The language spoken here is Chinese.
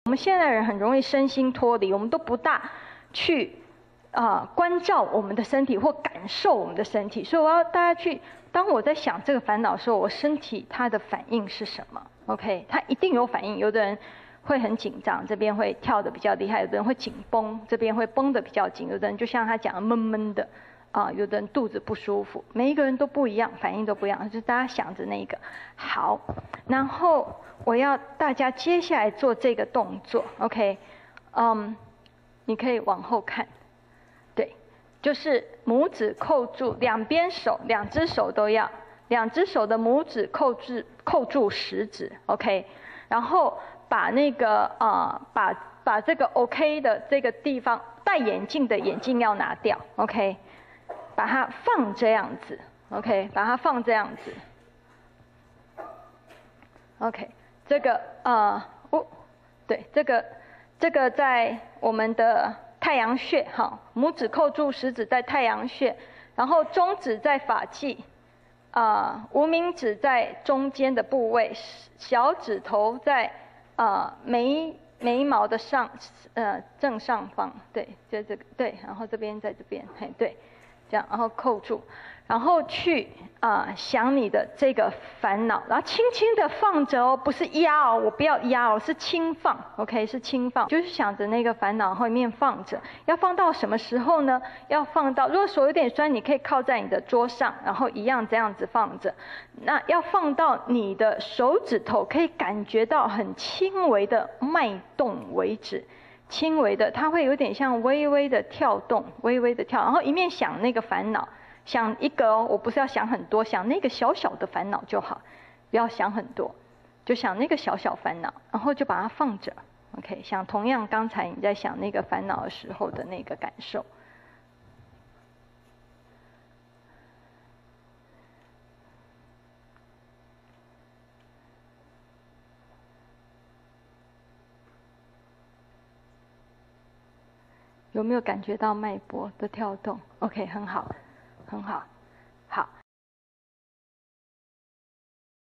我们现在人很容易身心脱离，我们都不大去关照我们的身体或感受我们的身体。所以我要大家去，当我在想这个烦恼的时候，我身体它的反应是什么 ？OK， 它一定有反应。有的人会很紧张，这边会跳得比较厉害；有的人会紧绷，这边会绷得比较紧；有的人就像他讲的闷闷的。有的人肚子不舒服，每一个人都不一样，反应都不一样，就是大家想着那个好，然后我要大家接下来做这个动作 ，OK， 你可以往后看，对，就是拇指扣住两边手，两只手都要，两只手的拇指扣住食指 ，OK， 然后把那个把这个 OK 的这个地方，戴眼镜的眼镜要拿掉 ，OK。把它放这样子 ，OK， 把它放这样子 ，OK， 这个对，这个在我们的太阳穴，哈，拇指扣住食指在太阳穴，然后中指在发际，无名指在中间的部位，小指头在眉毛的正上方，对，就这个对，然后这边在这边，嘿，对。这样，然后扣住，然后去想你的这个烦恼，然后轻轻的放着哦，不是压哦，我不要压哦，是轻放 ，OK， 是轻放，就是想着那个烦恼后面放着，要放到什么时候呢？要放到，如果手有点酸，你可以靠在你的桌上，然后一样这样子放着，那要放到你的手指头可以感觉到很轻微的脉动为止。轻微的，它会有点像微微的跳动，微微的跳，然后一面想那个烦恼，想一个哦，我不是要想很多，想那个小小的烦恼就好，不要想很多，就想那个小小烦恼，然后就把它放着 ，OK， 想同样刚才你在想那个烦恼的时候的那个感受。有没有感觉到脉搏的跳动 ？OK， 很好，很好。